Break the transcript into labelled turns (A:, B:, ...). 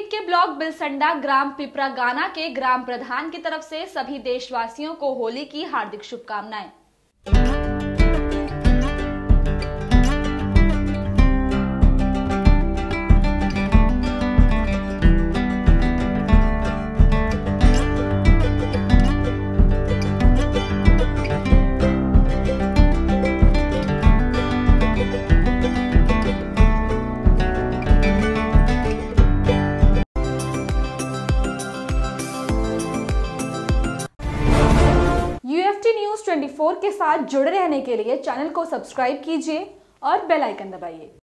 A: के ब्लॉक बिलसंडा ग्राम पिपरा गाना के ग्राम प्रधान की तरफ से सभी देशवासियों को होली की हार्दिक शुभकामनाएं। UFT न्यूज़ 24 के साथ जुड़े रहने के लिए चैनल को सब्सक्राइब कीजिए और बेल आइकन दबाइए।